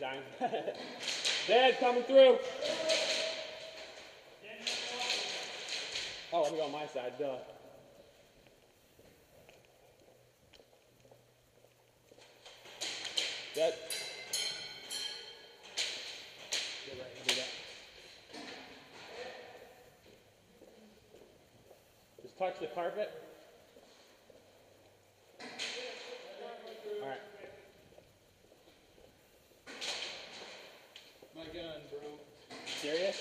Zion. Dead coming through. Oh, let me go on my side, duh. Dead. Get ready to do that. Just touch the carpet. Alright. My gun, bro. Serious?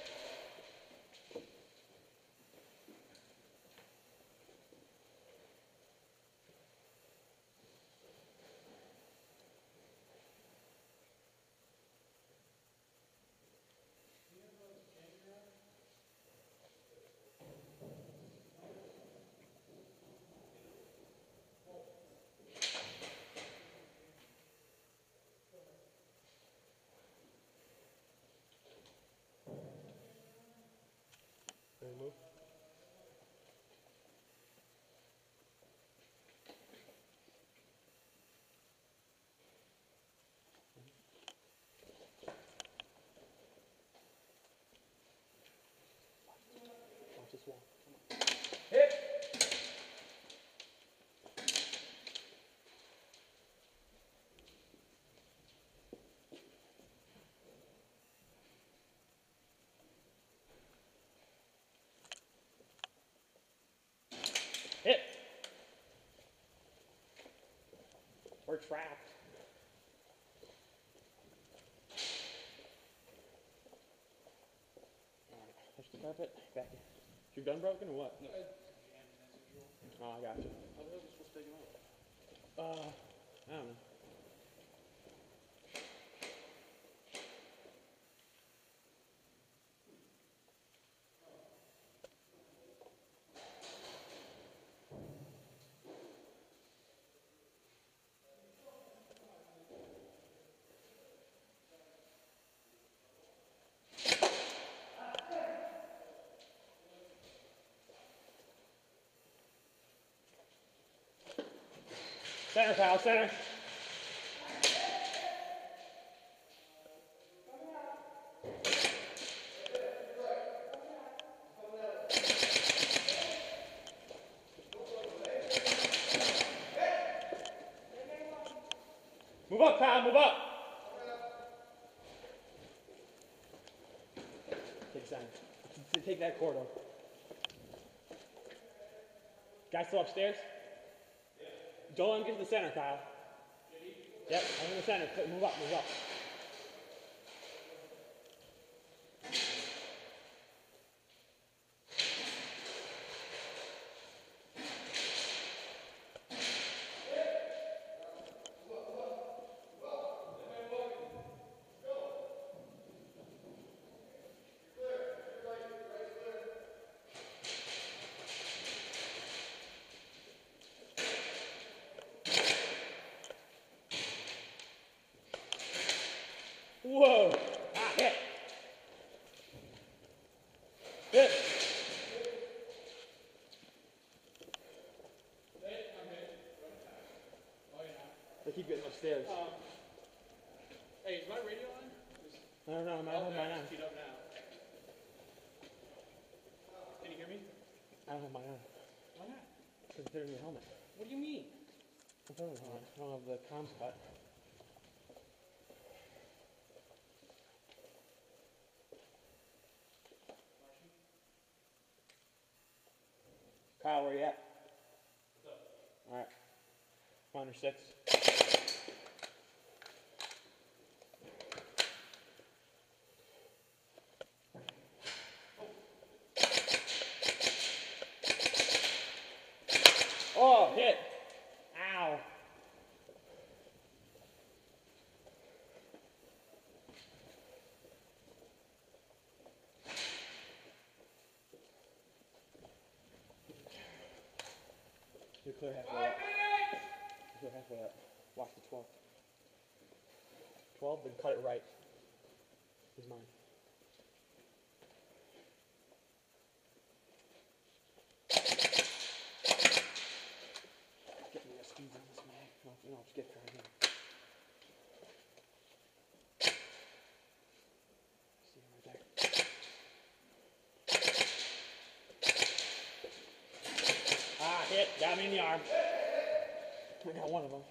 Ready to move? Watch this wall. Come on. Hit! Hit! We're trapped. Alright, touch the carpet. Back in. Is your gun broken or what? No. Oh, I got you. How the hell are we supposed to take him out? I don't know. Center, pal, center. Move up, pal, move up. Take center. Take that corridor. Guy still upstairs? Don't let him get to the center, Kyle. Yep, I'm in the center. Move up, move up. Whoa! Ah, hit! Hit! They keep getting upstairs. Hey, is my radio on? I don't know, I don't have mine on. Queued up now. Can you hear me? I don't have mine on. Why not? Because they're in your helmet. What do you mean? I don't have the comms cut. Kyle, where you at? What's up? Alright. I'm under 6. Oh, hit! Ow! You're clear halfway up. You're clear halfway up. Watch the 12. 12, then cut it right. Here's mine. Get me a speed on this man. No, just get trying again. Got me in the arm. I got one of them.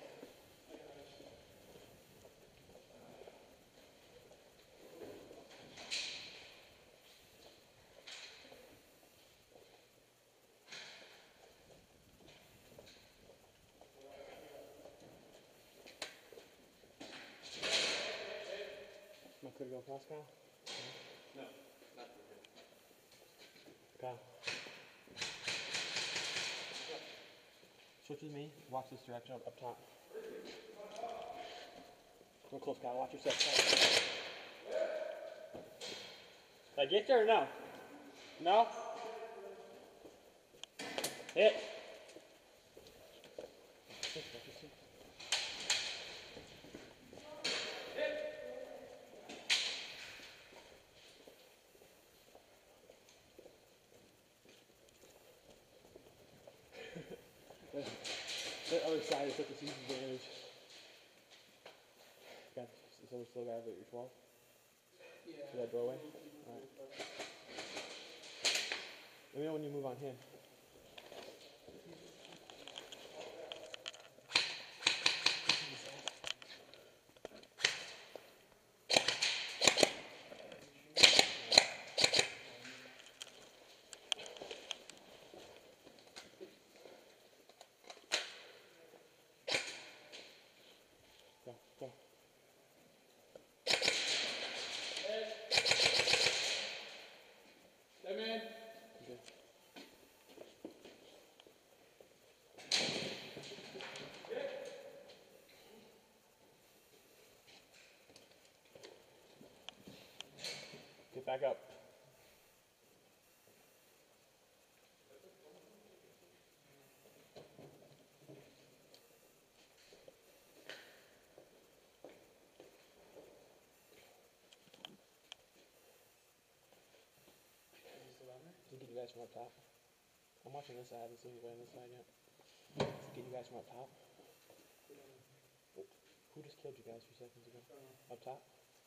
Am I clear to go across, Kyle? No, not for him. Kyle. Switch with me. Watch this direction up top. Go close, Kyle. Watch your step. Did I get there or no? No? Hit. The other side is such a huge advantage. Got, so we still got your 12? Yeah. See that doorway? Alright. Let me know when you move on him. Go, go. Hey, man. Okay. Get back up. Just get you guys from up top. I'm watching this side and see anybody on this side yet. Just get you guys from up top. Who just killed you guys a few seconds ago? Up top?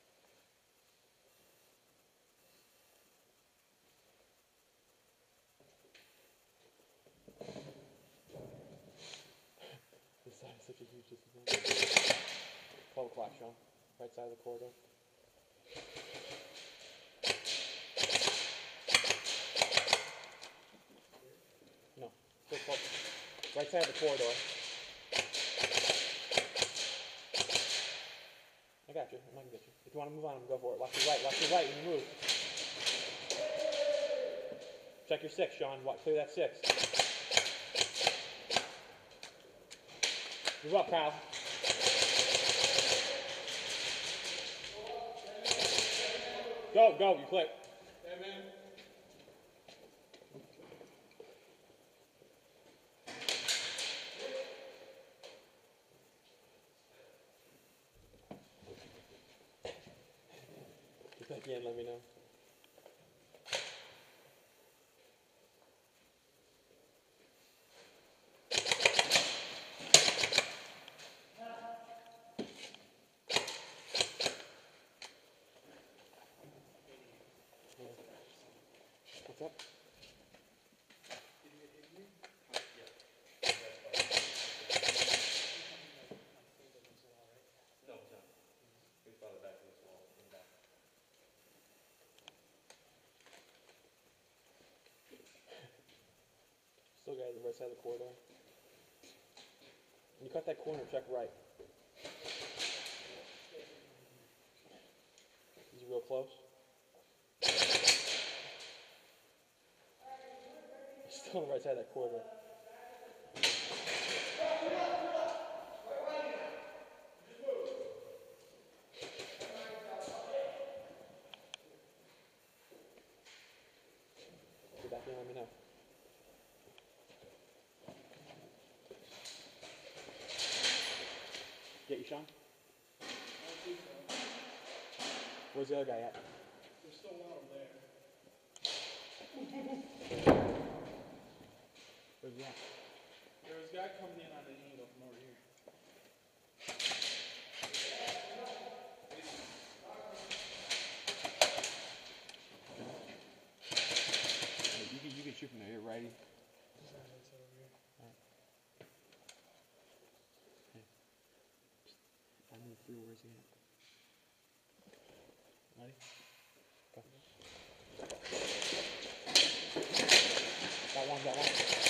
This side is such a huge disadvantage. 12 o'clock, Sean. Right side of the corridor. No. Still 12. Right side of the corridor. I got you. I'm not gonna get you. If you want to move on, go for it. Watch your right. Watch your right when you move. Check your 6, Sean. Clear that 6. Move up, Kyle. Go, go. You click. Hey, man. Get back in. Let me know. What's up? No, it's not. He's farther back from this wall. In the back. Still got the right side of the corridor. When you cut that corner, check right. Is he real close? He's still on the right side of that corridor. Get back in, let me know. Get you, Sean? Where's the other guy at? There's still one over there. Where's he at? There's a guy coming in on the angle from over here. You can shoot from there, you're righty. It's over here. Alright. through. Where's he at? Ready? Go. Got one. Go.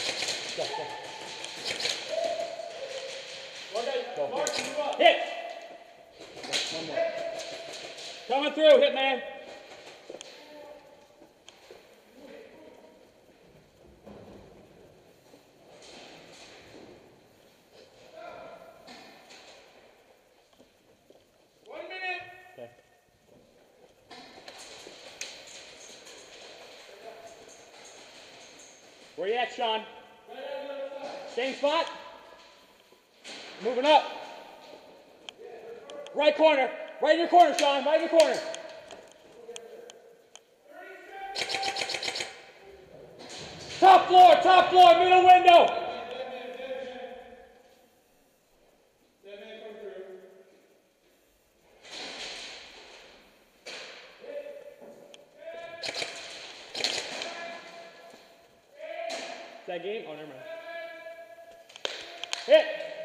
Go. Mark, move up. Hit! One more. Coming through, hit man. Okay. Where you at, Sean? Same spot? Moving up. Right corner. Right in your corner, Sean. Right in your corner. Top floor, middle window. Is that game? Oh, never mind. Hit!